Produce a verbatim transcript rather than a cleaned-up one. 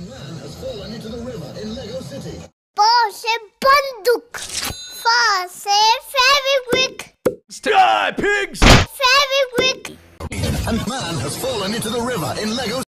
man has fallen into the river in Lego City. Bağ banduk. Fa fevikwik. Die, pigs! Fevikwik. And man has fallen into the river in Lego